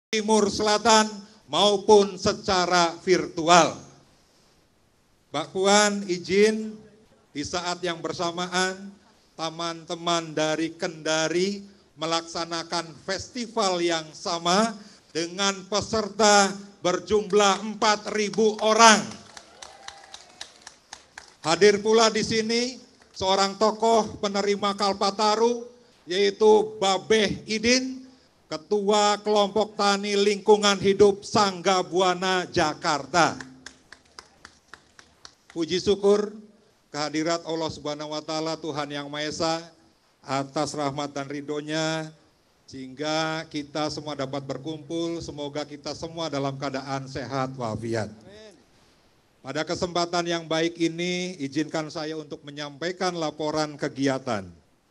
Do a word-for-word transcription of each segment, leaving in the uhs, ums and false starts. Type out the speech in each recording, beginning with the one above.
Timur Selatan maupun secara virtual. Mbak Puan izin di saat yang bersamaan teman-teman dari Kendari melaksanakan festival yang sama dengan peserta berjumlah empat ribu orang. Hadir pula di sini seorang tokoh penerima Kalpataru yaitu Babeh Idin, Ketua Kelompok Tani Lingkungan Hidup Sangga Buana Jakarta. Puji syukur kehadirat Allah Subhanahu wa Ta'ala, Tuhan Yang Maha Esa, atas rahmat dan ridhonya sehingga kita semua dapat berkumpul. Semoga kita semua dalam keadaan sehat walafiat. Pada kesempatan yang baik ini, izinkan saya untuk menyampaikan laporan kegiatan.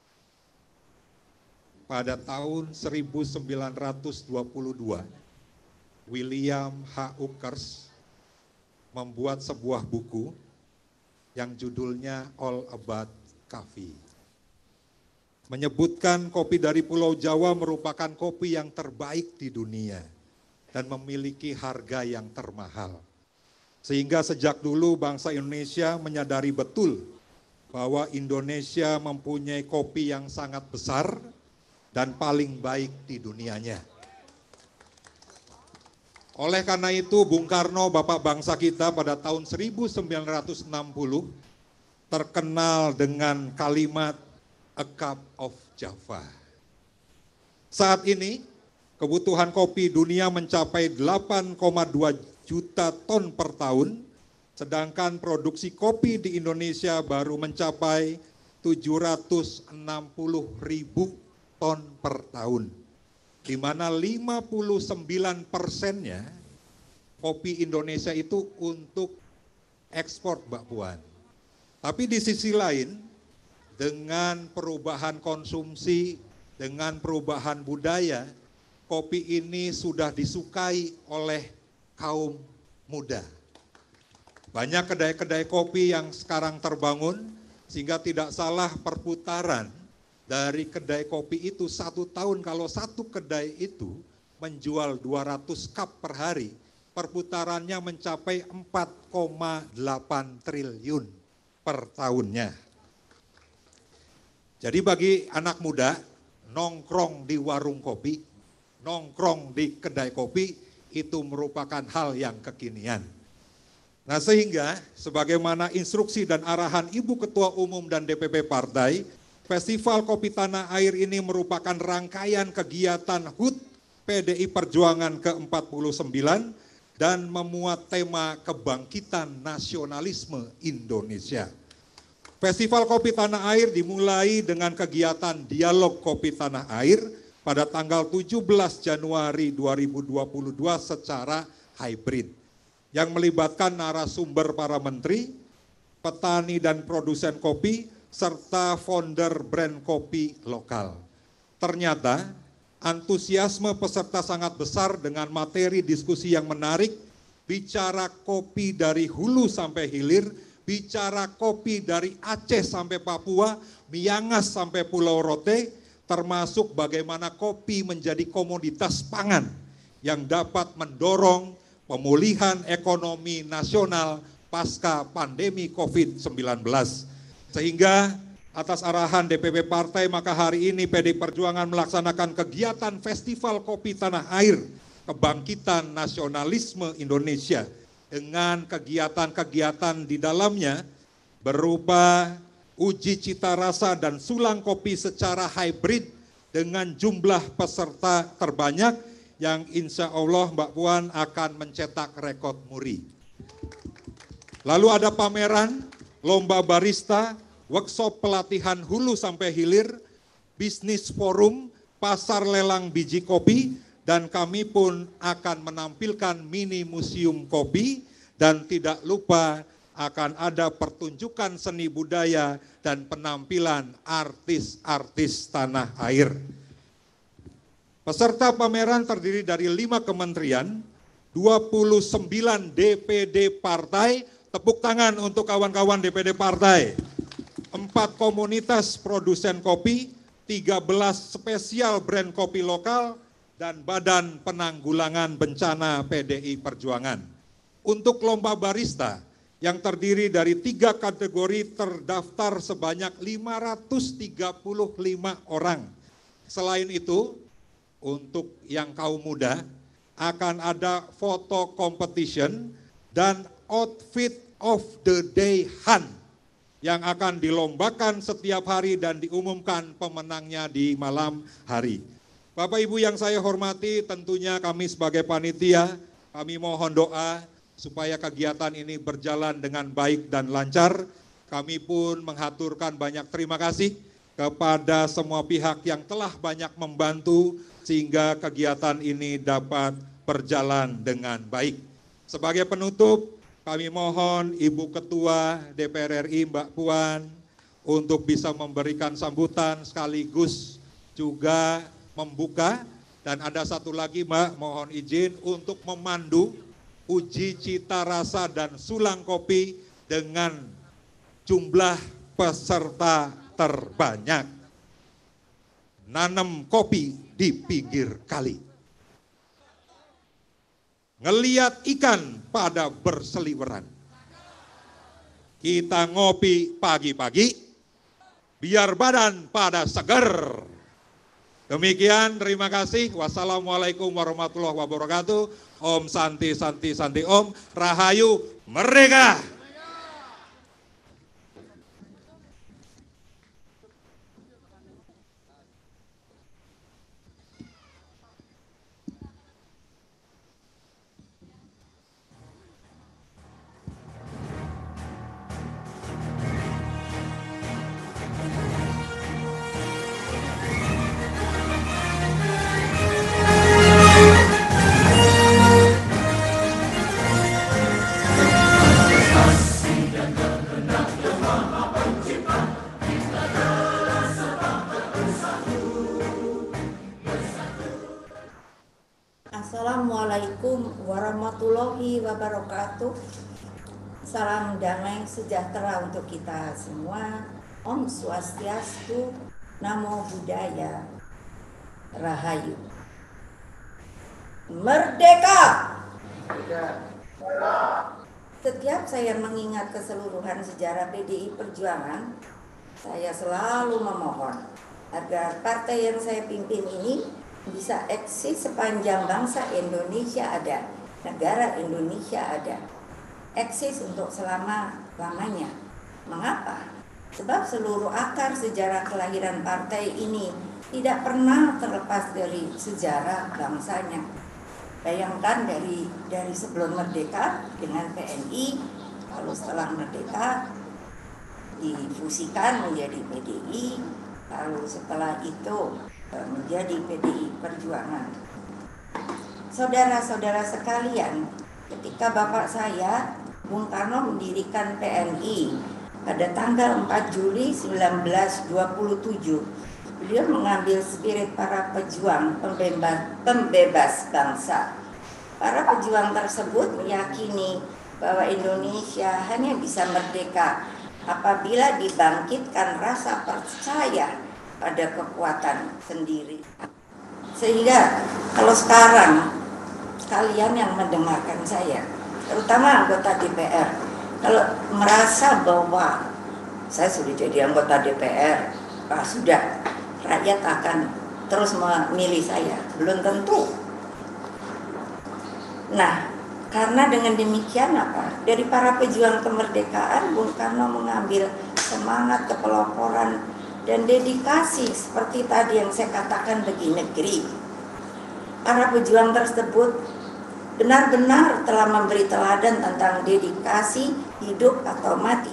Pada tahun seribu sembilan ratus dua puluh dua, William H. Ukers membuat sebuah buku yang judulnya All About Coffee. Menyebutkan kopi dari Pulau Jawa merupakan kopi yang terbaik di dunia dan memiliki harga yang termahal. Sehingga sejak dulu bangsa Indonesia menyadari betul bahwa Indonesia mempunyai kopi yang sangat besar dan paling baik di dunianya. Oleh karena itu, Bung Karno, Bapak bangsa kita pada tahun seribu sembilan ratus enam puluh terkenal dengan kalimat A Cup of Java. Saat ini, kebutuhan kopi dunia mencapai delapan koma dua juta ton per tahun, sedangkan produksi kopi di Indonesia baru mencapai tujuh ratus enam puluh ribu ton per tahun, di mana lima puluh sembilan persennya kopi Indonesia itu untuk ekspor, Mbak Puan. Tapi di sisi lain, dengan perubahan konsumsi, dengan perubahan budaya, kopi ini sudah disukai oleh kaum muda. Banyak kedai-kedai kopi yang sekarang terbangun, sehingga tidak salah perputaran dari kedai kopi itu satu tahun, kalau satu kedai itu menjual dua ratus cup per hari, perputarannya mencapai empat koma delapan triliun per tahunnya. Jadi bagi anak muda, nongkrong di warung kopi, nongkrong di kedai kopi, itu merupakan hal yang kekinian. Nah sehingga sebagaimana instruksi dan arahan Ibu Ketua Umum dan D P P Partai, Festival Kopi Tanah Air ini merupakan rangkaian kegiatan H U T P D I Perjuangan ke empat puluh sembilan dan memuat tema kebangkitan nasionalisme Indonesia. Festival Kopi Tanah Air dimulai dengan kegiatan Dialog Kopi Tanah Air pada tanggal tujuh belas Januari dua ribu dua puluh dua secara hybrid, yang melibatkan narasumber para menteri, petani dan produsen kopi, serta founder brand kopi lokal. Ternyata antusiasme peserta sangat besar dengan materi diskusi yang menarik, bicara kopi dari hulu sampai hilir, bicara kopi dari Aceh sampai Papua, Miangas sampai Pulau Rote, termasuk bagaimana kopi menjadi komoditas pangan yang dapat mendorong pemulihan ekonomi nasional pasca pandemi covid sembilan belas. Sehingga atas arahan D P P Partai, maka hari ini P D I Perjuangan melaksanakan kegiatan Festival Kopi Tanah Air, Kebangkitan Nasionalisme Indonesia, dengan kegiatan-kegiatan di dalamnya berupa uji cita rasa dan sulang kopi secara hybrid dengan jumlah peserta terbanyak yang insya Allah Mbak Puan akan mencetak rekor muri. Lalu ada pameran, lomba barista, workshop pelatihan hulu sampai hilir, bisnis forum, pasar lelang biji kopi, dan kami pun akan menampilkan mini museum kopi, dan tidak lupa akan ada pertunjukan seni budaya dan penampilan artis-artis tanah air. Peserta pameran terdiri dari lima kementerian, dua puluh sembilan D P D partai. Tepuk tangan untuk kawan-kawan D P D partai. Empat komunitas produsen kopi, tiga belas spesial brand kopi lokal, dan Badan Penanggulangan Bencana P D I Perjuangan. Untuk lomba barista yang terdiri dari tiga kategori terdaftar sebanyak lima ratus tiga puluh lima orang. Selain itu, untuk yang kaum muda akan ada foto competition dan outfit of the day hunt yang akan dilombakan setiap hari dan diumumkan pemenangnya di malam hari. Bapak Ibu yang saya hormati, tentunya kami sebagai panitia, kami mohon doa supaya kegiatan ini berjalan dengan baik dan lancar. Kami pun menghaturkan banyak terima kasih kepada semua pihak yang telah banyak membantu sehingga kegiatan ini dapat berjalan dengan baik. Sebagai penutup, kami mohon Ibu Ketua D P R R I Mbak Puan untuk bisa memberikan sambutan sekaligus juga membuka, dan ada satu lagi Mbak, mohon izin untuk memandu uji cita rasa dan sulang kopi dengan jumlah peserta terbanyak. Nanam kopi di pinggir kali. Ngeliat ikan pada berseliweran. Kita ngopi pagi-pagi, biar badan pada seger. Demikian, terima kasih. Wassalamualaikum warahmatullahi wabarakatuh. Om Santi Santi Santi Om. Rahayu Merdeka. Assalamualaikum warahmatullahi wabarakatuh. Salam damai sejahtera untuk kita semua. Om Swastiastu, Namo Buddhaya, Rahayu. Merdeka! Setiap saya mengingat keseluruhan sejarah P D I Perjuangan, saya selalu memohon agar partai yang saya pimpin ini bisa eksis sepanjang bangsa Indonesia ada, negara Indonesia ada, eksis untuk selama-lamanya. Mengapa? Sebab seluruh akar sejarah kelahiran partai ini tidak pernah terlepas dari sejarah bangsanya. Bayangkan dari dari sebelum merdeka dengan P N I, lalu setelah merdeka difusikan menjadi P D I, lalu setelah itu menjadi P D I Perjuangan. Saudara-saudara sekalian, ketika bapak saya, Bung Karno, mendirikan P N I pada tanggal empat Juli seribu sembilan ratus dua puluh tujuh, beliau mengambil spirit para pejuang pembebas, pembebas bangsa. Para pejuang tersebut meyakini bahwa Indonesia hanya bisa merdeka apabila dibangkitkan rasa percaya pada kekuatan sendiri. Sehingga kalau sekarang kalian yang mendengarkan saya, terutama anggota D P R, kalau merasa bahwa saya sudah jadi anggota D P R, ah, sudah rakyat akan terus memilih saya, belum tentu. Nah, karena dengan demikian apa? Dari para pejuang kemerdekaan, Bung Karno mengambil semangat kepeloporan dan dedikasi seperti tadi yang saya katakan bagi negeri. Para pejuang tersebut benar-benar telah memberi teladan tentang dedikasi hidup atau mati.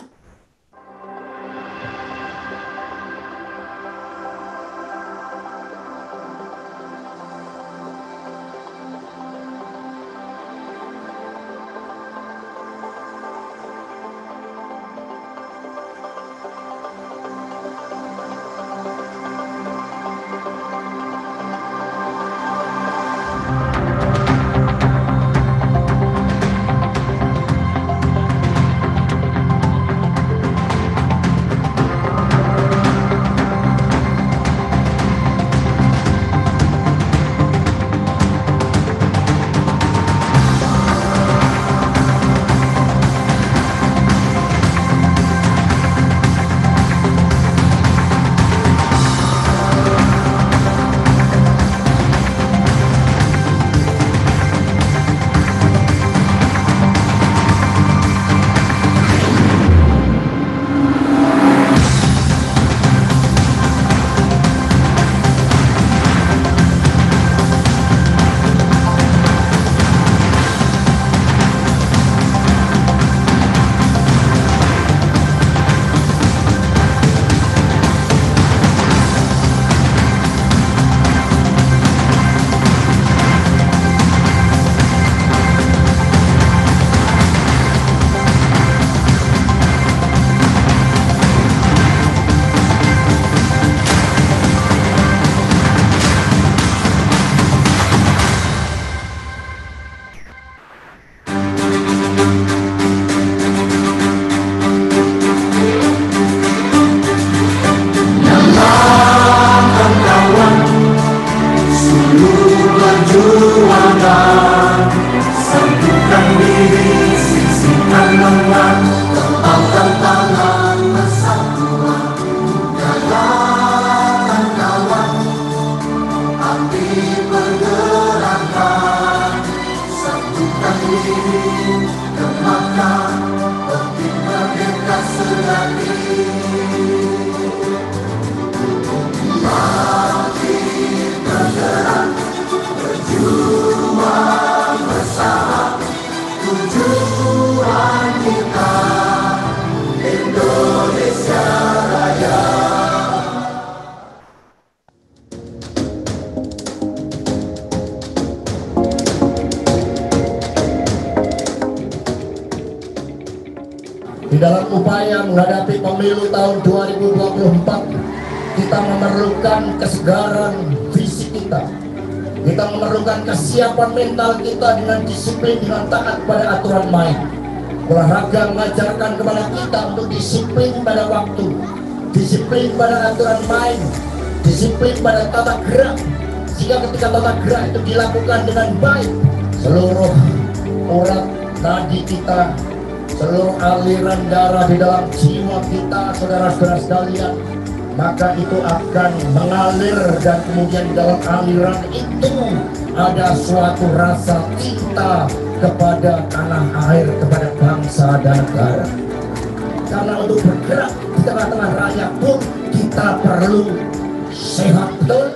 di dalam upaya menghadapi pemilu tahun dua ribu dua puluh empat, kita memerlukan kesegaran visi kita. Kita memerlukan kesiapan mental kita dengan disiplin, dengan taat pada aturan main. Olahraga mengajarkan kepada kita untuk disiplin pada waktu, disiplin pada aturan main, disiplin pada tata gerak. Sehingga ketika tata gerak itu dilakukan dengan baik, seluruh urat nadi kita, seluruh aliran darah di dalam jiwa kita, saudara-saudara sekalian, maka itu akan mengalir, dan kemudian di dalam aliran itu ada suatu rasa cinta kepada tanah air, kepada bangsa dan negara. Karena untuk bergerak di tengah-tengah rakyat pun kita perlu sehat, betul?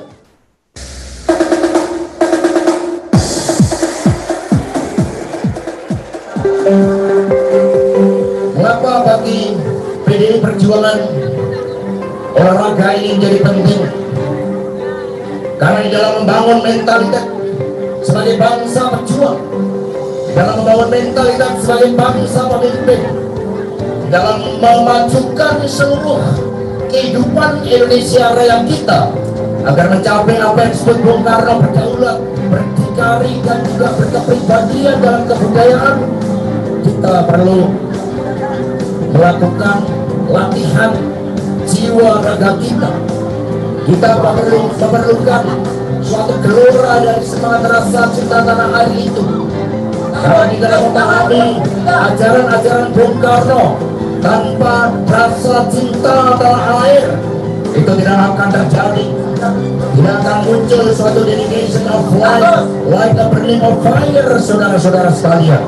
Mengapa bagi P D I Perjuangan olahraga ini menjadi penting? Karena di dalam membangun mentalitas sebagai bangsa pejuang, dalam membangun mentalitas sebagai bangsa pemimpin, dalam memajukan seluruh kehidupan Indonesia Raya kita agar mencapai apa yang disebut Bung Karno berdaulat, berdikari, dan juga berkepribadian dalam kebudayaan, kita perlu melakukan latihan jiwa raga kita. Kita perlu memerlukan suatu gelora dari semangat rasa cinta tanah air itu. Karena di dalam memahami ajaran-ajaran Bung Karno, tanpa rasa cinta tanah air itu tidak akan terjadi. Tidak akan muncul suatu dedication of life like a burning of fire, saudara-saudara sekalian.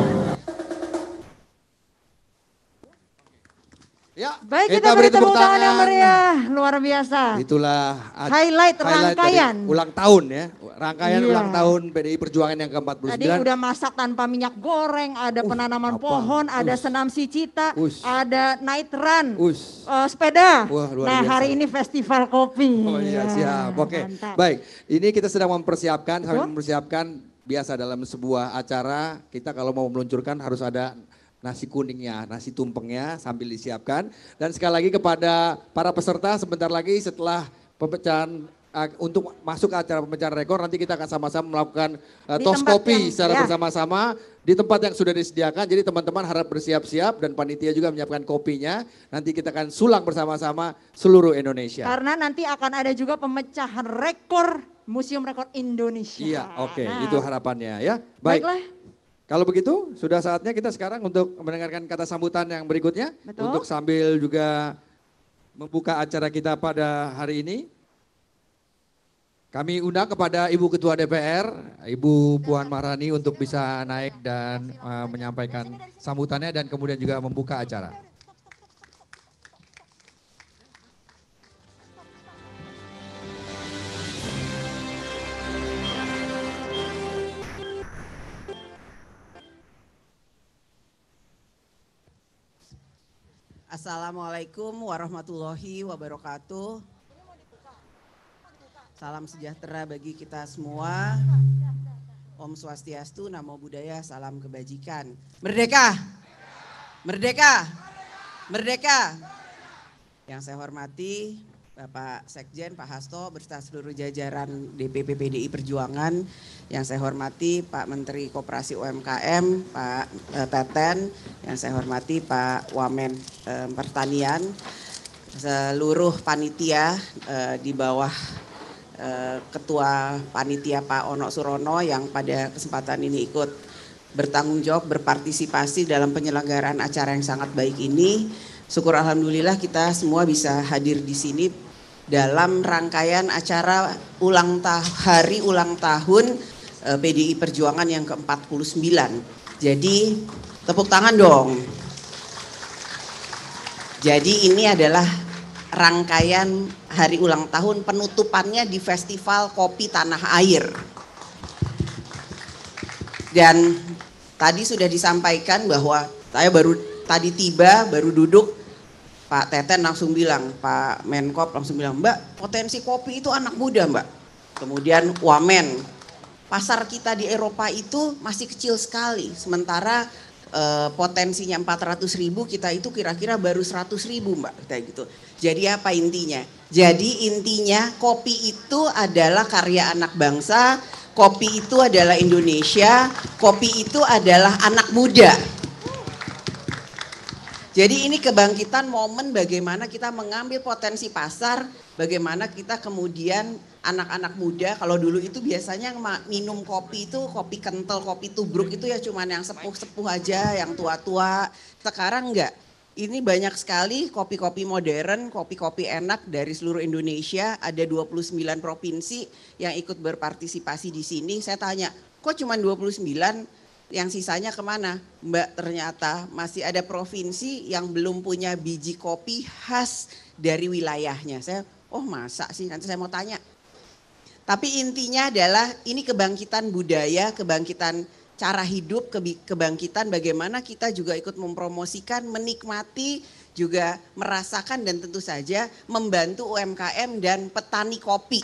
Ya, baik, kita, kita beri tepuk tangan yang meriah, luar biasa. Itulah highlight, highlight rangkaian ulang tahun ya, rangkaian iya. ulang tahun P D I Perjuangan yang ke empat puluh sembilan. Tadi udah masak tanpa minyak goreng, ada uh, penanaman apa? pohon, ada Ush. senam si cita, Ush. ada night run, uh, sepeda. Wah, luar nah biasa. hari ini festival kopi. Oh iya, siap, oke. Okay. Baik, ini kita sedang mempersiapkan, sambil mempersiapkan biasa dalam sebuah acara, kita kalau mau meluncurkan harus ada nasi kuningnya, nasi tumpengnya sambil disiapkan. Dan sekali lagi kepada para peserta, sebentar lagi setelah pemecahan uh, untuk masuk ke acara pemecahan rekor, nanti kita akan sama-sama melakukan uh, tos kopi yang, secara ya. bersama-sama di tempat yang sudah disediakan. Jadi teman-teman harap bersiap-siap dan panitia juga menyiapkan kopinya. Nanti kita akan sulang bersama-sama seluruh Indonesia. Karena nanti akan ada juga pemecahan rekor Museum Rekor Indonesia. Iya, oke, okay. nah. Itu harapannya ya. Baik. Baiklah. Kalau begitu, sudah saatnya kita sekarang untuk mendengarkan kata sambutan yang berikutnya. Betul. Untuk sambil juga membuka acara kita pada hari ini. Kami undang kepada Ibu Ketua D P R, Ibu Puan Maharani untuk bisa naik dan uh, menyampaikan sambutannya dan kemudian juga membuka acara. Assalamualaikum warahmatullahi wabarakatuh. Salam sejahtera bagi kita semua. Om Swastiastu, Namo Buddhaya, salam kebajikan. Merdeka! Merdeka! Merdeka! Yang saya hormati Bapak Sekjen, Pak Hasto, beserta seluruh jajaran D P P P D I Perjuangan. Yang saya hormati Pak Menteri Koperasi U M K M, Pak eh, Teten. Yang saya hormati Pak Wamen eh, Pertanian. Seluruh panitia eh, di bawah eh, Ketua Panitia Pak Ono Surono yang pada kesempatan ini ikut bertanggung jawab, berpartisipasi dalam penyelenggaraan acara yang sangat baik ini. Syukur alhamdulillah kita semua bisa hadir di sini dalam rangkaian acara ulang ta- hari ulang tahun eh, P D I Perjuangan yang ke empat puluh sembilan. Jadi tepuk tangan dong. Jadi ini adalah rangkaian hari ulang tahun, penutupannya di Festival Kopi Tanah Air. Dan tadi sudah disampaikan bahwa saya baru tadi tiba, baru duduk. Pak Teten langsung bilang, Pak Menkop langsung bilang, Mbak, potensi kopi itu anak muda, Mbak. Kemudian Wamen, pasar kita di Eropa itu masih kecil sekali. Sementara eh, potensinya empat ratus ribu, kita itu kira-kira baru seratus ribu Mbak, kayak gitu. Jadi apa intinya? Jadi intinya kopi itu adalah karya anak bangsa, kopi itu adalah Indonesia, kopi itu adalah anak muda. Jadi ini kebangkitan momen bagaimana kita mengambil potensi pasar, bagaimana kita kemudian anak-anak muda, kalau dulu itu biasanya minum kopi itu kopi kental, kopi tubruk itu ya cuman yang sepuh-sepuh aja, yang tua-tua. Sekarang enggak, ini banyak sekali kopi-kopi modern, kopi-kopi enak dari seluruh Indonesia, ada dua puluh sembilan provinsi yang ikut berpartisipasi di sini. Saya tanya, kok cuma dua puluh sembilan? Yang sisanya kemana? Mbak, ternyata masih ada provinsi yang belum punya biji kopi khas dari wilayahnya. Saya, oh masa sih, nanti saya mau tanya. Tapi intinya adalah ini kebangkitan budaya, kebangkitan cara hidup, kebangkitan bagaimana kita juga ikut mempromosikan, menikmati, juga merasakan dan tentu saja membantu U M K M dan petani kopi.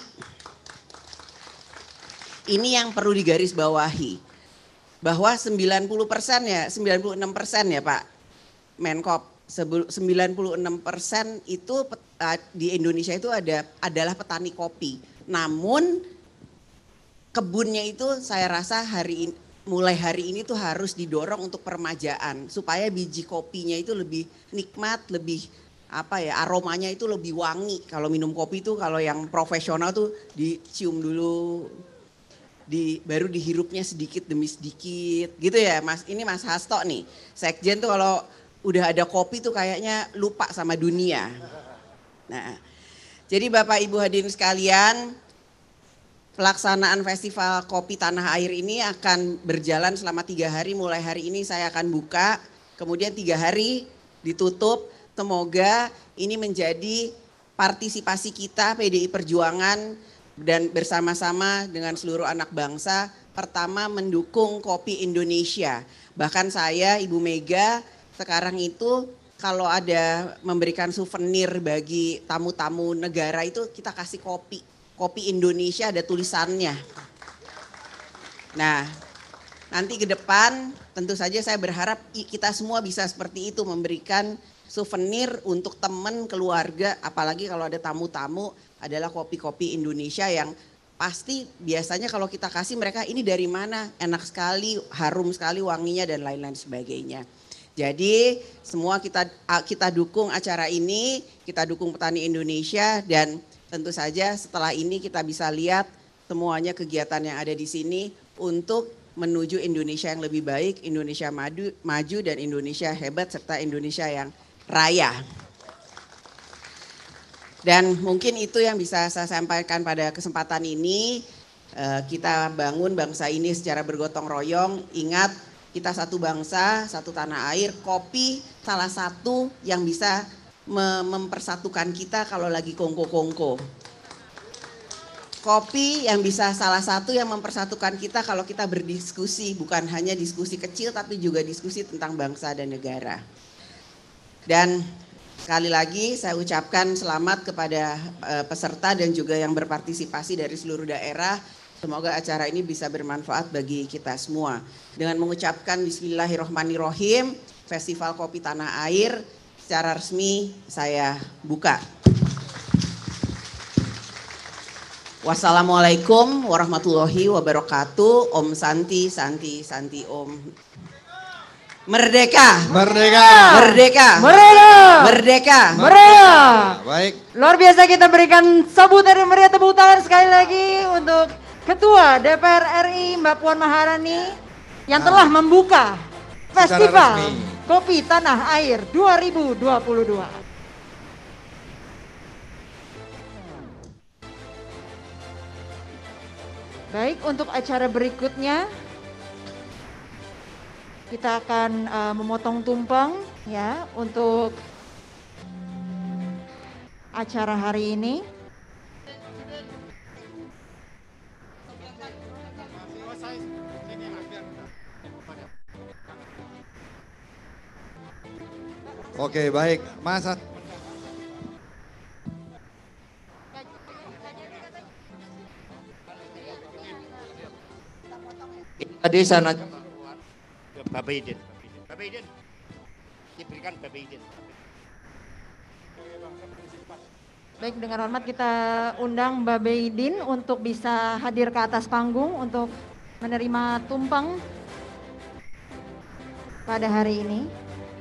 Ini yang perlu digarisbawahi. Bahwa sembilan puluh persen ya, sembilan puluh enam persen ya Pak Menkop, sembilan puluh enam persen itu di Indonesia itu ada adalah petani kopi. Namun kebunnya itu saya rasa hari ini, mulai hari ini tuh harus didorong untuk permajaan supaya biji kopinya itu lebih nikmat, lebih apa ya, aromanya itu lebih wangi. Kalau minum kopi itu kalau yang profesional tuh dicium dulu, di baru dihirupnya sedikit demi sedikit gitu ya Mas. Ini Mas Hasto nih, sekjen tuh kalau udah ada kopi tuh kayaknya lupa sama dunia. Nah, jadi Bapak Ibu hadirin sekalian, pelaksanaan Festival Kopi Tanah Air ini akan berjalan selama tiga hari. Mulai hari ini saya akan buka, kemudian tiga hari ditutup. Semoga ini menjadi partisipasi kita P D I Perjuangan dan bersama-sama dengan seluruh anak bangsa, pertama mendukung kopi Indonesia. Bahkan saya, Ibu Mega, sekarang itu kalau ada memberikan souvenir bagi tamu-tamu negara itu kita kasih kopi. Kopi Indonesia ada tulisannya. Nah, nanti ke depan tentu saja saya berharap kita semua bisa seperti itu, memberikan souvenir untuk teman, keluarga, apalagi kalau ada tamu-tamu, adalah kopi-kopi Indonesia yang pasti biasanya kalau kita kasih mereka ini dari mana, enak sekali, harum sekali wanginya dan lain-lain sebagainya. Jadi semua kita kita dukung acara ini, kita dukung petani Indonesia dan tentu saja setelah ini kita bisa lihat semuanya kegiatan yang ada di sini untuk menuju Indonesia yang lebih baik, Indonesia maju, maju dan Indonesia hebat serta Indonesia yang raya. Dan mungkin itu yang bisa saya sampaikan pada kesempatan ini. Kita bangun bangsa ini secara bergotong royong. Ingat, kita satu bangsa, satu tanah air. Kopi salah satu yang bisa mempersatukan kita kalau lagi kongko-kongko. Kopi yang bisa salah satu yang mempersatukan kita kalau kita berdiskusi. Bukan hanya diskusi kecil tapi juga diskusi tentang bangsa dan negara. Dan sekali lagi saya ucapkan selamat kepada uh, peserta dan juga yang berpartisipasi dari seluruh daerah. Semoga acara ini bisa bermanfaat bagi kita semua. Dengan mengucapkan Bismillahirrohmanirrohim, Festival Kopi Tanah Air secara resmi saya buka. Wassalamualaikum warahmatullahi wabarakatuh. Om Santi, Santi, Santi Om. Merdeka. Merdeka. Merdeka. Merdeka. Merdeka. Merdeka. Baik. Luar biasa, kita berikan sambutan dan meriah tepuk tangan sekali lagi untuk Ketua D P R R I Mbak Puan Maharani yang telah membuka Festival Kopi Tanah Air dua ribu dua puluh dua. Baik, untuk acara berikutnya kita akan uh, memotong tumpeng ya untuk acara hari ini. Oke, baik. Mas tadi sana Bapak izin. Bapak Idin, diberikan Bapak Idin. Baik, dengan hormat kita undang Mbak Beidin untuk bisa hadir ke atas panggung untuk menerima tumpeng pada hari ini.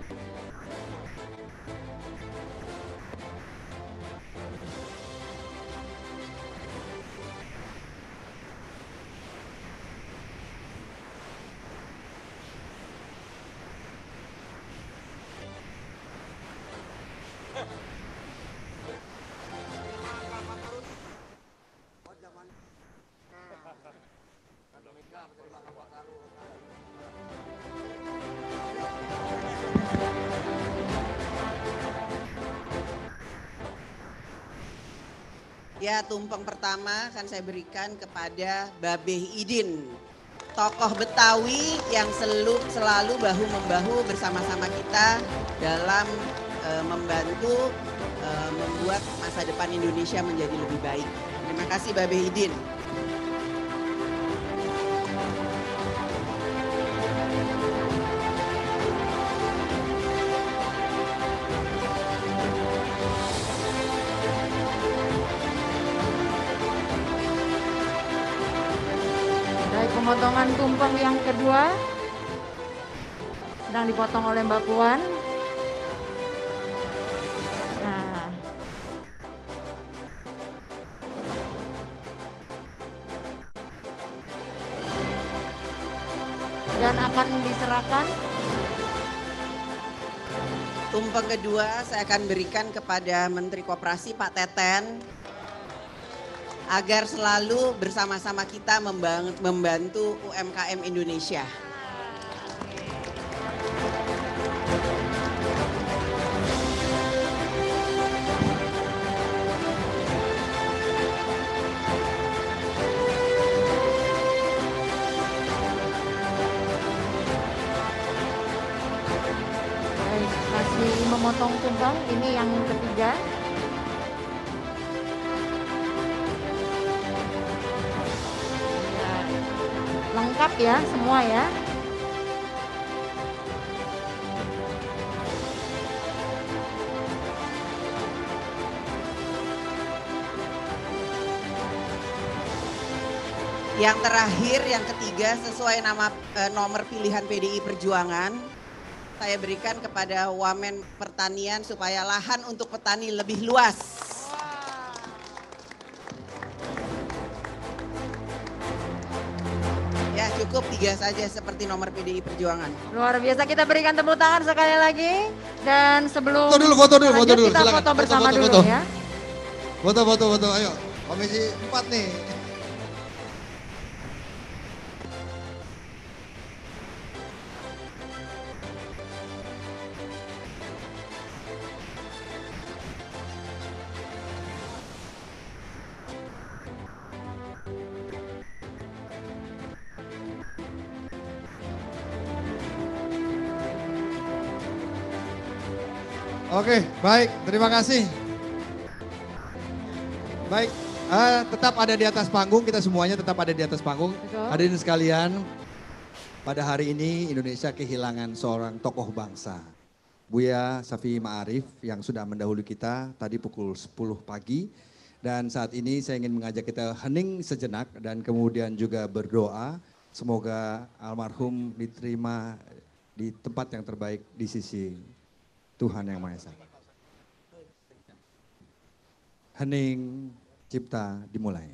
Ya, tumpeng pertama akan saya berikan kepada Babeh Idin, tokoh Betawi yang selalu, selalu bahu-membahu bersama-sama kita dalam e, membantu e, membuat masa depan Indonesia menjadi lebih baik. Terima kasih Babeh Idin. Pemotongan tumpeng yang kedua sedang dipotong oleh Mbak Puan. Nah, dan akan diserahkan. Tumpeng kedua saya akan berikan kepada Menteri Koperasi Pak Teten, agar selalu bersama-sama kita membantu U M K M Indonesia. Baik, masih memotong tumpeng, ini yang ketiga. Lengkap ya semua ya. Yang terakhir, yang ketiga sesuai nama e, nomor pilihan P D I Perjuangan, saya berikan kepada Wamen Pertanian supaya lahan untuk petani lebih luas. Ya, cukup tiga saja seperti nomor P D I Perjuangan. Luar biasa, kita berikan tepuk tangan sekali lagi. Dan sebelum foto dulu, foto dulu, foto dulu, kita silakan. foto bersama foto, foto, dulu foto. ya. Foto, foto, foto, ayo. Komisi empat nih. Oke, baik, terima kasih. Baik, uh, tetap ada di atas panggung, kita semuanya tetap ada di atas panggung. Betul. Hadirin sekalian, pada hari ini Indonesia kehilangan seorang tokoh bangsa. Buya Syafi'i Ma'arif yang sudah mendahului kita tadi pukul sepuluh pagi. Dan saat ini saya ingin mengajak kita hening sejenak dan kemudian juga berdoa. Semoga almarhum diterima di tempat yang terbaik di sisi Tuhan Yang Maha Esa. Hening cipta dimulai.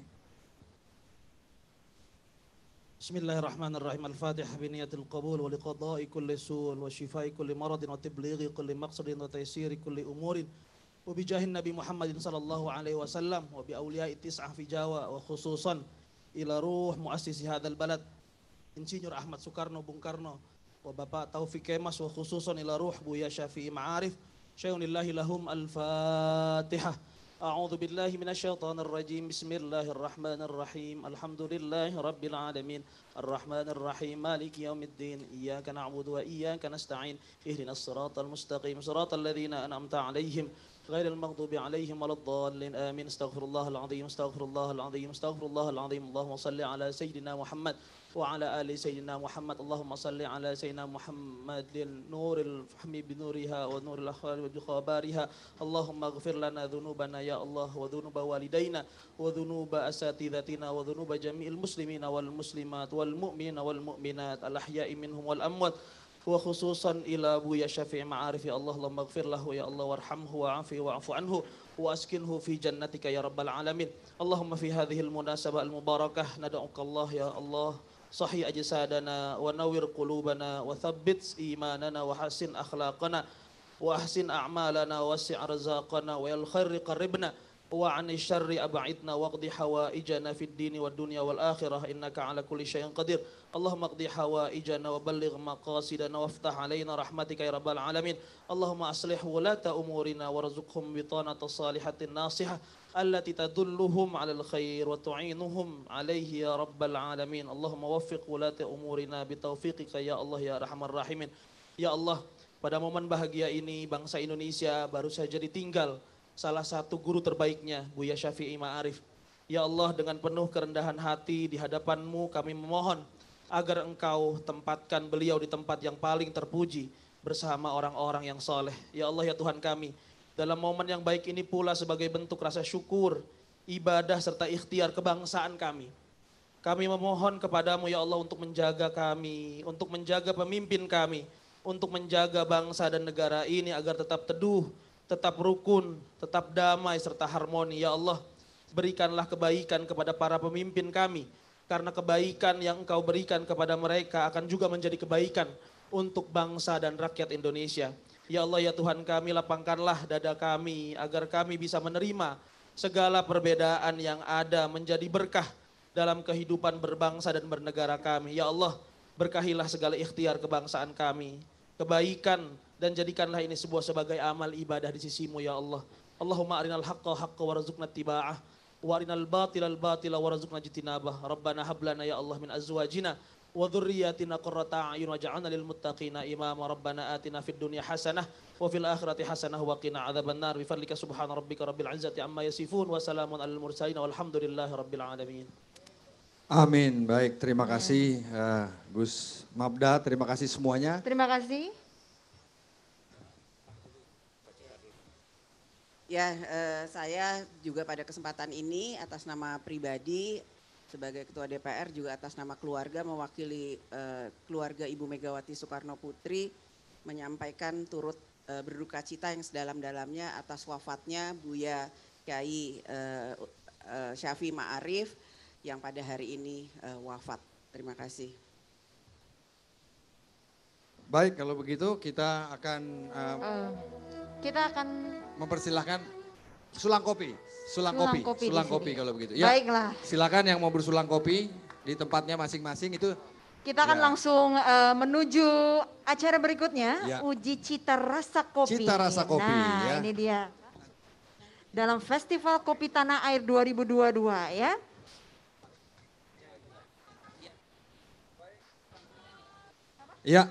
Bismillahirrahmanirrahim. Al-Fatihah biniyatil qabul wa liqada'i kulli su'ul wa shifai kulli maradin wa tiblighi kulli maqsadin wa taysiri kulli umurin wa bijahin Nabi Muhammadin sallallahu alaihi wasallam wa bi awliya'i tis'ah fi Jawa wa khususan ila ruh muassisi hadzal balad Insinyur Ahmad Soekarno Bung Karno wa Bapak Taufik Kemas wa khususan ila ruh Buya Syafi'i Ma'arif syai'unillahi lahum al-Fatihah. A'udzu billahi minasyaitonir rajim. Bismillahirrahmanirrahim. Alhamdulillahi rabbil alamin. Arrahmanir rahim. Maliki yaumiddin. Iyyaka na'budu wa iyyaka nasta'in. Ihdinas siratal mustaqim. Siratal ladzina an'amta 'alaihim ghairil maghdubi 'alaihim waladdallin. Amin. Astaghfirullahal azim. Astaghfirullahal azim. Astaghfirullahal azim. Allahumma shalli ala sayyidina Muhammad وعلى آل سيدنا محمد اللهم صل على سيدنا محمد نور الفهم بنورها ونور الأخبار بخبارها اللهم اغفر لنا ذنوبنا يا الله وذنوب والدينا وذنوب أساتذتنا وذنوب جميع المسلمين والمسلمات والمؤمنين والمؤمنات الأحياء منهم والأموات وخصوصا إلى أبويا شفيع معارف يا الله اللهم اغفر له يا الله وارحمه وعافه واعف عنه وأسكنه في جنتك يا رب العالمين اللهم في هذه المناسبة المباركة ندعوك الله يا الله صحي أجسادنا ونور قلوبنا وثبت إيماننا وحسن أخلاقنا وأحسن أعمالنا وسع رزاقنا ويا الخير قربنا وعن الشر أبعدنا واقض حوائجنا في الدين والدنيا والآخرة إنك على كل شيء قدير اللهم اقض حوائجنا وبلغ مقاصدنا وافتح علينا رحمتك يا رب العالمين اللهم أصلح ولاة أمورنا وارزقهم بطانة صالحة ناصحة التي تدلهم على الخير وتعينهم عليه يا رب العالمين اللهم وفق ولاة أمورنا بتوفيقك يا الله يا أرحم الراحمين ya Allah pada momen bahagia ini bangsa Indonesia baru saja ditinggal salah satu guru terbaiknya Buya Syafi'i Ma'arif. Ya Allah dengan penuh kerendahan hati di hadapan-Mu kami memohon agar Engkau tempatkan beliau di tempat yang paling terpuji bersama orang-orang yang soleh. Ya Allah ya Tuhan kami, dalam momen yang baik ini pula sebagai bentuk rasa syukur, ibadah serta ikhtiar kebangsaan kami. Kami memohon kepadamu ya Allah untuk menjaga kami, untuk menjaga pemimpin kami, untuk menjaga bangsa dan negara ini agar tetap teduh, tetap rukun, tetap damai serta harmoni. Ya Allah, berikanlah kebaikan kepada para pemimpin kami. Karena kebaikan yang Engkau berikan kepada mereka akan juga menjadi kebaikan untuk bangsa dan rakyat Indonesia. Ya Allah ya Tuhan kami, lapangkanlah dada kami agar kami bisa menerima segala perbedaan yang ada menjadi berkah dalam kehidupan berbangsa dan bernegara kami. Ya Allah, berkahilah segala ikhtiar kebangsaan kami, kebaikan, dan jadikanlah ini sebuah sebagai amal ibadah di sisimu ya Allah. Allahumma arinal haqqa haqqa warzuqna tiba'ah wa arinal batilal batila warzuqna jitinabah. Rabbana hablana ya Allah min azwajina wa dhurriyyatina qurrata a'yun waj'alna lil muttaqina imama. Rabbana atina fid dunya hasanah wa fil akhirati hasanah wa qina adzabannar. Bi fadlika subhana rabbika rabbil izzati amma yasifun wa salamun alal mursalin walhamdulillahi rabbil alamin. Amin. Baik, terima kasih uh, Gus Mabda, terima kasih semuanya. Terima kasih. Ya, eh, saya juga pada kesempatan ini atas nama pribadi sebagai Ketua D P R juga atas nama keluarga mewakili eh, keluarga Ibu Megawati Soekarno Putri menyampaikan turut eh, berduka cita yang sedalam-dalamnya atas wafatnya Buya Kyai eh, eh, Syafi'i Ma'arif yang pada hari ini eh, wafat. Terima kasih. Baik, kalau begitu kita akan uh, uh, kita akan mempersilahkan sulang kopi, sulang, sulang kopi, kopi sulang kopi kalau begitu. Ya, baiklah. Silakan yang mau bersulang kopi di tempatnya masing-masing itu. Kita akan ya. langsung uh, menuju acara berikutnya, ya. Uji cita rasa kopi. Cita rasa kopi. Nah, ya. ini dia. Dalam Festival Kopi Tanah Air dua ribu dua puluh dua ya. Ya.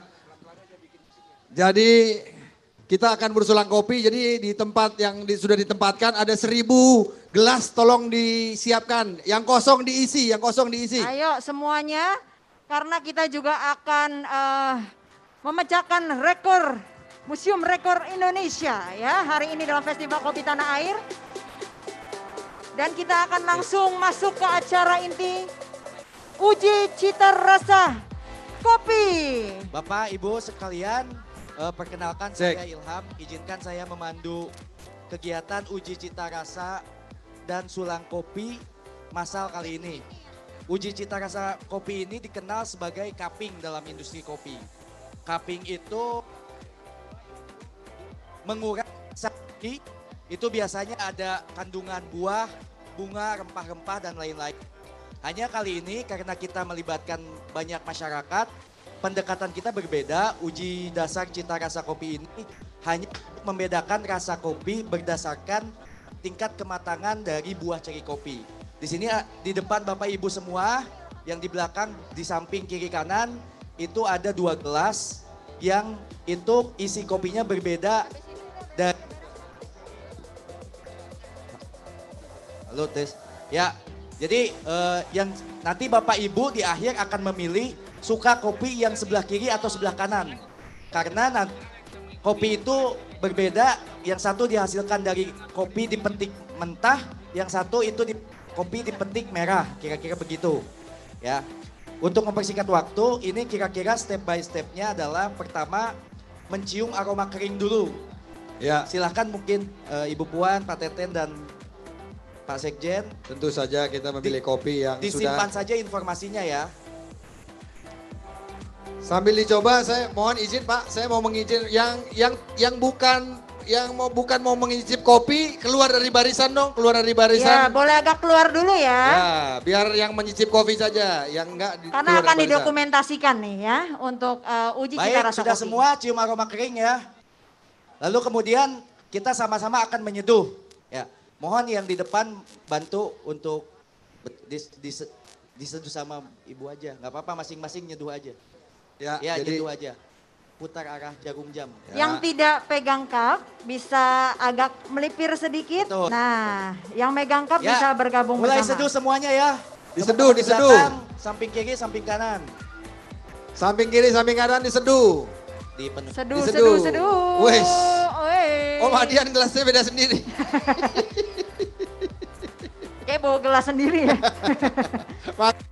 Jadi kita akan bersulang kopi, jadi di tempat yang di, sudah ditempatkan ada seribu gelas, tolong disiapkan. Yang kosong diisi, yang kosong diisi. Ayo semuanya, karena kita juga akan uh, memecahkan rekor, Museum Rekor Indonesia ya hari ini dalam Festival Kopi Tanah Air. Dan kita akan langsung masuk ke acara inti, Uji Cita Rasa Kopi. Bapak, Ibu sekalian, Uh, perkenalkan Cek. Saya Ilham, izinkan saya memandu kegiatan uji cita rasa dan sulang kopi masal kali ini. Uji cita rasa kopi ini dikenal sebagai cupping dalam industri kopi. Cupping itu mengurangi rasa kopi, itu biasanya ada kandungan buah, bunga, rempah-rempah dan lain-lain. Hanya kali ini karena kita melibatkan banyak masyarakat, pendekatan kita berbeda. Uji dasar cita rasa kopi ini hanya membedakan rasa kopi berdasarkan tingkat kematangan dari buah ceri kopi. Di sini di depan Bapak Ibu semua, yang di belakang di samping kiri kanan itu ada dua gelas yang itu isi kopinya berbeda dari Halo Tes. Ya, Jadi eh, yang nanti Bapak Ibu di akhir akan memilih suka kopi yang sebelah kiri atau sebelah kanan. Karena nanti, kopi itu berbeda, yang satu dihasilkan dari kopi dipetik mentah, yang satu itu di, kopi dipetik merah, kira-kira begitu. Ya, untuk mempersingkat waktu, ini kira-kira step by stepnya adalah pertama mencium aroma kering dulu. Ya. Silahkan mungkin eh, Ibu Puan, Pak Teten dan Pak Sekjen. Tentu saja kita memilih kopi yang disimpan sudah. saja informasinya ya. Sambil dicoba, saya mohon izin Pak, saya mau mengizin yang yang yang bukan yang mau bukan mau mengicip kopi keluar dari barisan dong, keluar dari barisan. Ya, boleh agak keluar dulu ya. Ya, biar yang mencicip kopi saja, yang enggak di, Karena akan didokumentasikan nih ya untuk uh, uji Baik, cita rasa sudah kopi. semua cium aroma kering ya. Lalu kemudian kita sama-sama akan menyeduh. Ya, mohon yang di depan bantu untuk dis, dis, diseduh sama ibu aja. Nggak apa-apa, masing-masing nyeduh aja. Ya, ya jadi nyeduh aja. Putar arah jarum jam. Ya. Yang tidak pegang cup bisa agak melipir sedikit. Betul. Nah, yang megang cup Ya, bisa bergabung mulai bersama. seduh semuanya ya. Diseduh, Ke diseduh. belakang, samping kiri, samping kanan. Samping kiri, samping kanan diseduh. Dipenuh. Seduh, Diseduh. seduh, seduh. Wes. Wes. Om Adian gelasnya beda sendiri. Kayak bawa gelas sendiri ya.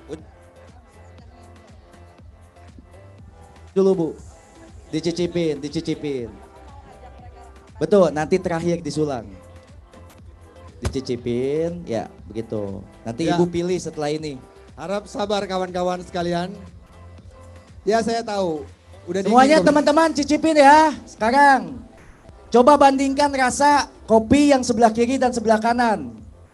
Dulu Bu, dicicipin, dicicipin. Betul, nanti terakhir disulang. Dicicipin, ya begitu. Nanti Ya. Ibu pilih setelah ini. Harap sabar kawan-kawan sekalian. Ya saya tahu. Udah Semuanya dingin, teman-teman cicipin ya sekarang. Coba bandingkan rasa kopi yang sebelah kiri dan sebelah kanan.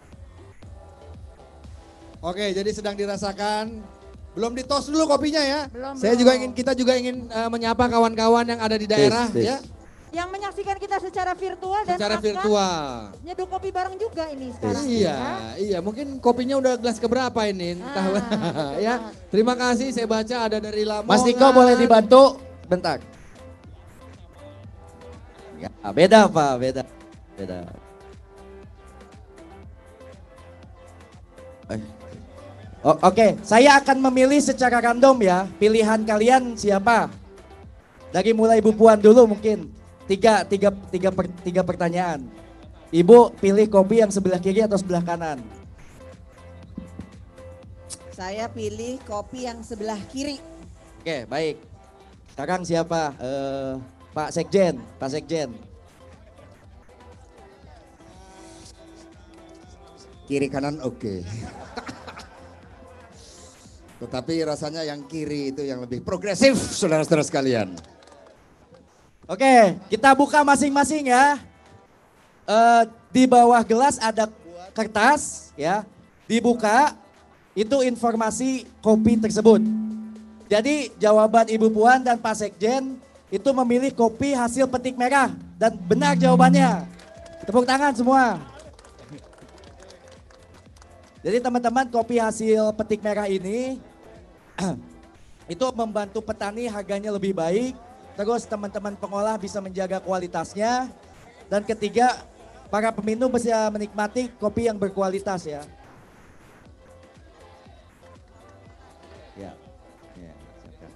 Oke, jadi sedang dirasakan. Belum ditos dulu kopinya ya. Belum, Saya belum. juga ingin kita juga ingin uh, menyapa kawan-kawan yang ada di daerah Tis, tis. ya, Yang menyaksikan kita secara virtual dan secara akan virtual. nyeduh kopi bareng juga ini sekarang. Iya, ya. iya. Mungkin kopinya udah gelas keberapa ini? Entah. Ah, betul ya. banget. Terima kasih. Saya baca ada dari Lamongan. Mas Niko boleh dibantu? Bentar. Ya, beda Pak, beda. Beda. Eh. Oh, Oke, saya akan memilih secara random ya. Pilihan kalian siapa? Dari mulai Ibu Puan dulu mungkin. Tiga, tiga, tiga, per, tiga pertanyaan. Ibu pilih kopi yang sebelah kiri atau sebelah kanan? Saya pilih kopi yang sebelah kiri. Oke, baik. Sekarang siapa? Eh, Pak Sekjen, Pak Sekjen. Kiri kanan oke. Tetapi rasanya yang kiri itu yang lebih progresif, saudara-saudara sekalian. Oke, kita buka masing-masing ya. Eh, di bawah gelas ada kertas ya. Dibuka, itu informasi kopi tersebut. Jadi jawaban Ibu Puan dan Pak Sekjen itu memilih kopi hasil petik merah. Dan benar jawabannya. Tepuk tangan semua. Jadi teman-teman kopi hasil petik merah ini itu membantu petani harganya lebih baik. Terus teman-teman pengolah bisa menjaga kualitasnya. Dan ketiga, para peminum bisa menikmati kopi yang berkualitas ya. Ya. Ya, silakan.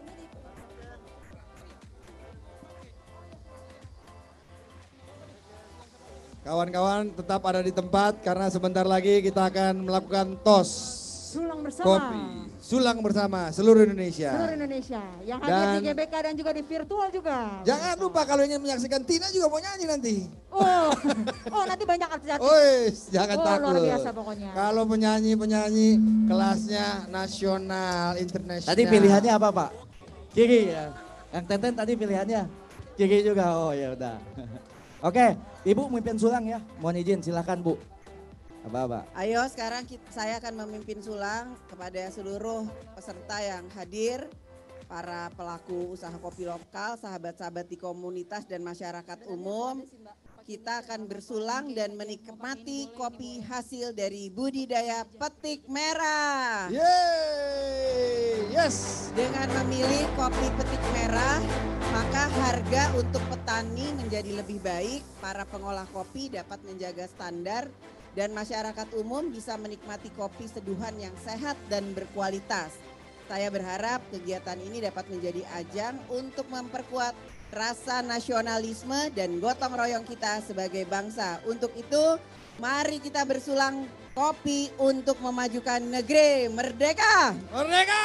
Kawan-kawan tetap ada di tempat karena sebentar lagi kita akan melakukan tos Sulang bersama. kopi. Sulang bersama seluruh Indonesia. Seluruh Indonesia. Yang hadir Dan- di G B K dan juga di virtual juga. Jangan lupa kalau ingin menyaksikan Tina juga mau nyanyi nanti. Oh, oh nanti banyak artis-artis. Woi, jangan Oh, takut. luar biasa pokoknya. Kalau penyanyi-penyanyi kelasnya nasional, internasional. Tadi pilihannya apa Pak? Kiri ya. Yang Tenten tadi pilihannya kiri juga. Oh ya udah. Oke, Ibu memimpin sulang ya. Mohon izin silakan Bu. Apa-apa? Ayo sekarang kita, saya akan memimpin sulang kepada seluruh peserta yang hadir, para pelaku usaha kopi lokal, sahabat-sahabat di komunitas dan masyarakat umum. Kita akan bersulang dan menikmati kopi hasil dari budidaya petik merah. Yeay, yes. Dengan memilih kopi petik merah, maka harga untuk petani menjadi lebih baik, para pengolah kopi dapat menjaga standar, dan masyarakat umum bisa menikmati kopi seduhan yang sehat dan berkualitas. Saya berharap kegiatan ini dapat menjadi ajang untuk memperkuat rasa nasionalisme dan gotong royong kita sebagai bangsa. Untuk itu, mari kita bersulang kopi untuk memajukan negeri merdeka. Merdeka!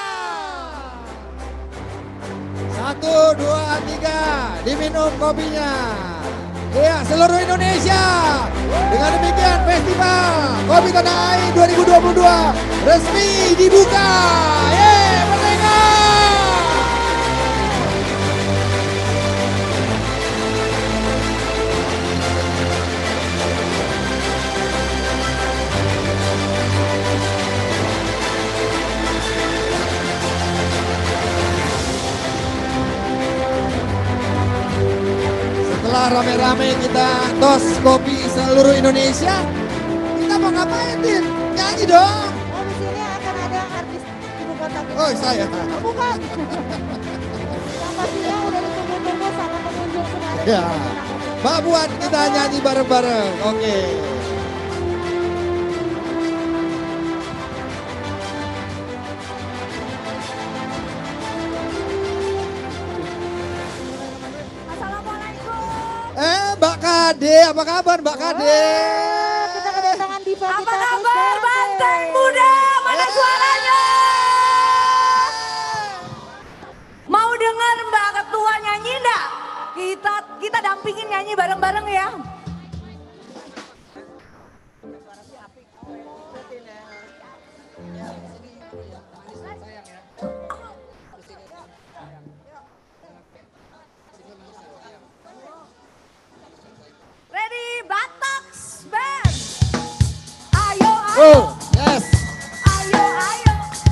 Satu, dua, tiga, diminum kopinya. Iya, seluruh Indonesia. Dengan demikian Festival Kopi Tanah Air dua ribu dua puluh dua resmi dibuka. Yeay, merdeka! Setelah rame-rame kita tos kopi seluruh Indonesia, kita mau ngapain, Din? Nyanyi dong. Oh, di sini akan ada artis ibu kota kita. Oh, saya. Oh, bukan. Yang pastinya udah ditunggu-tunggu sama pengunjung semua. ada di Ya. sana. Mbak buat kita nyanyi bareng-bareng. Oke. Assalamualaikum. Eh, Mbak Kade, apa kabar Mbak Kade? Kita kedatangan diva Apa kita. kabar Banteng Muda? Mana suaranya? pingin nyanyi bareng-bareng ya? Ready, Batox Band. Ayo, ayo. Oh, yes. Ayo, ayo.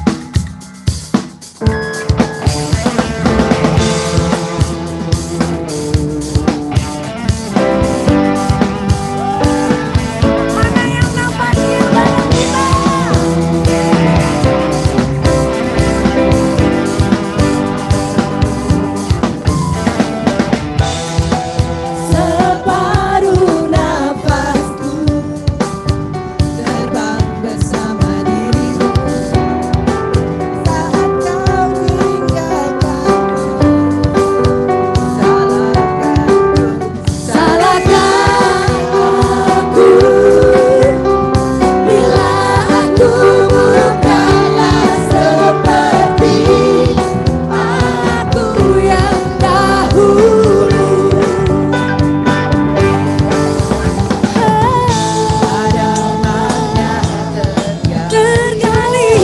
Mana yang nampakin bareng kita? Separuh nafasku terbang bersama dirimu saat kau tinggalkanku. Salahkan aku bila aku bukanlah seperti aku yang dahulu. Tergali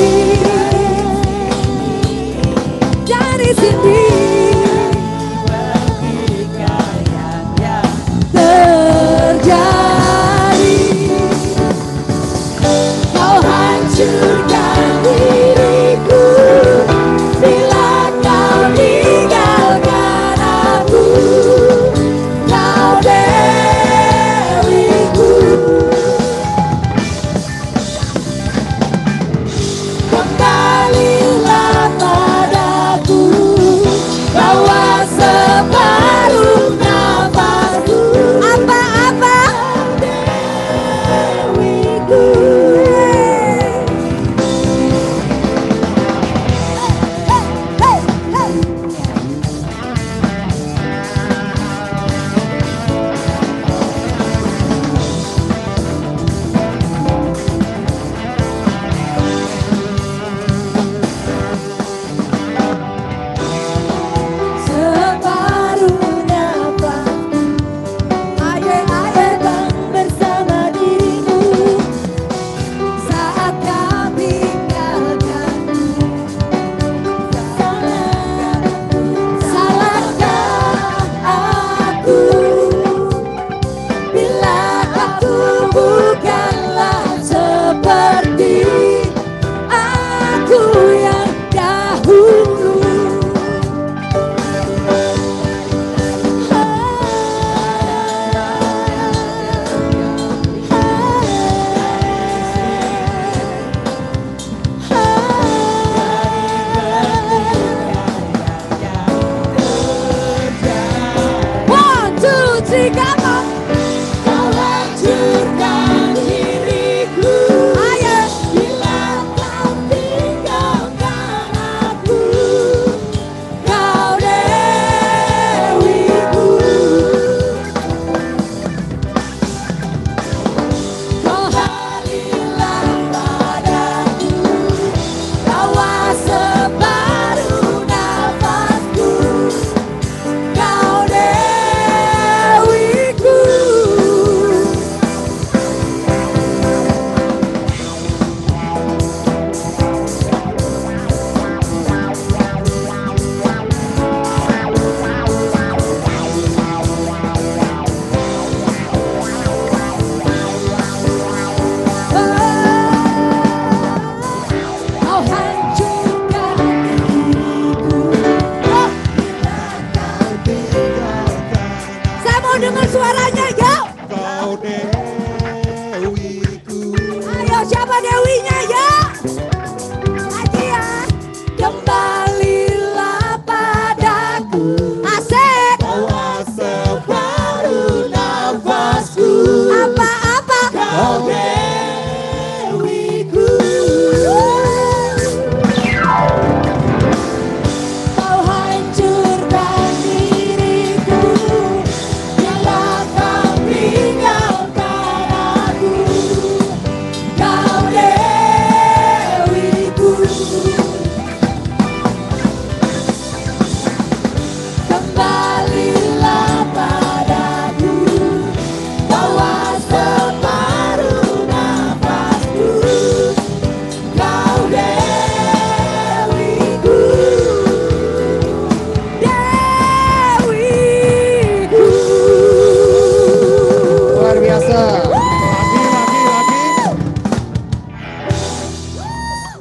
dari sini pertikaian yang terjadi. Kau hancurkan diriku bila kau tinggalkan aku. Kau dewiku. Kembalilah padaku, bawa separuh nafasku. Apa-apa dewiku.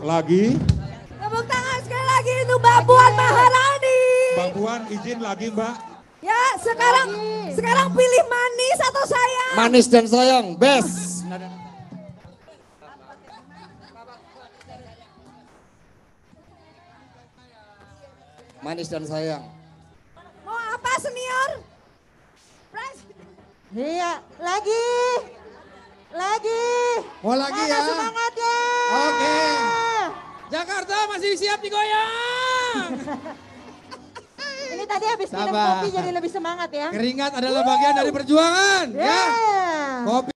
Lagi. Tepuk tangan sekali lagi untuk Mbak Puan Maharani. Mbak Puan izin lagi Mbak. Ya, sekarang sekarang pilih manis atau sayang? Manis dan sayang, best. Manis dan sayang. Mau apa senior? Iya, lagi. Lagi. Mau lagi Mana ya? semangatnya? Oke. Jakarta masih siap digoyang. Ini tadi habis minum Sabar. kopi jadi lebih semangat ya. Keringat adalah bagian dari perjuangan. Ya. Yeah. Kopi.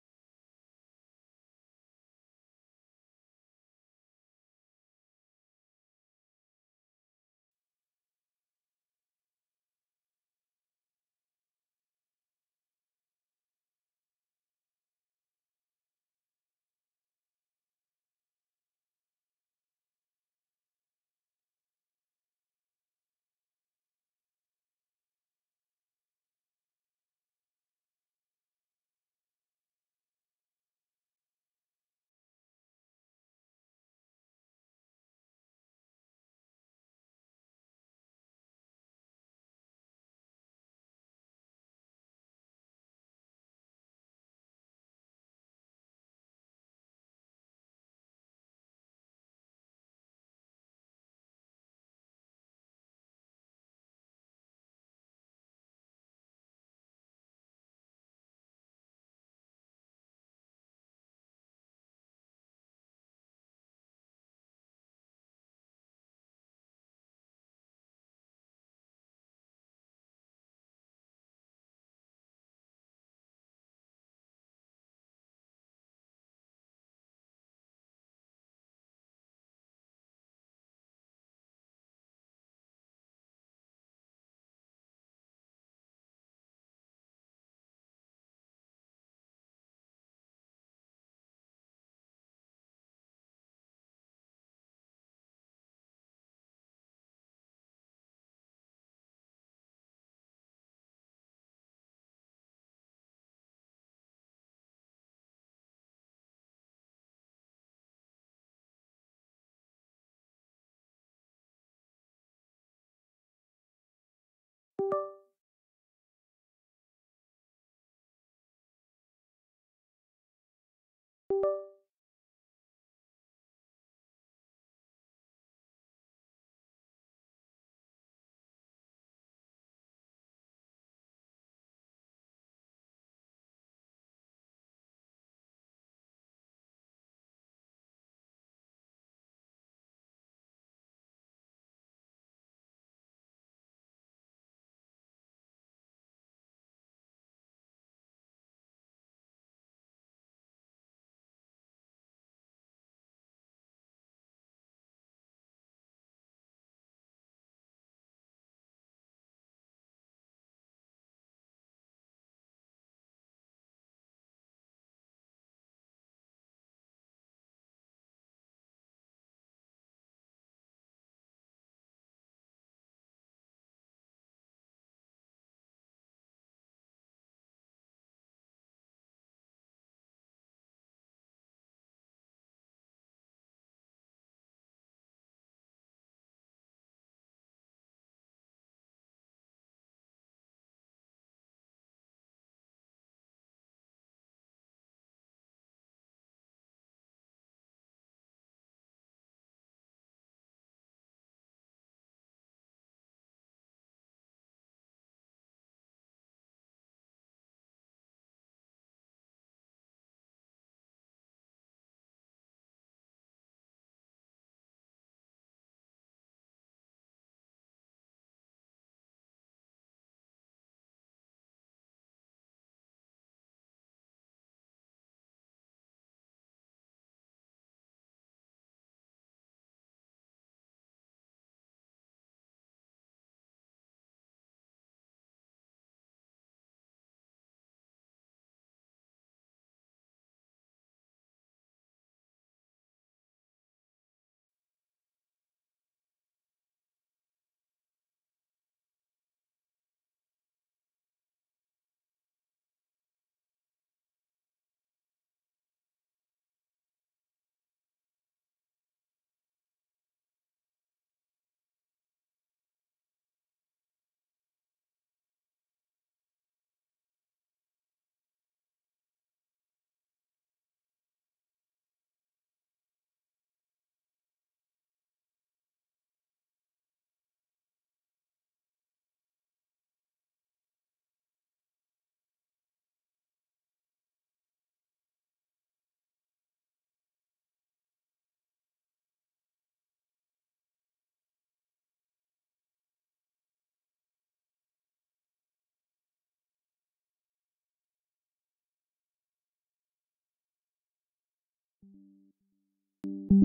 Thank you.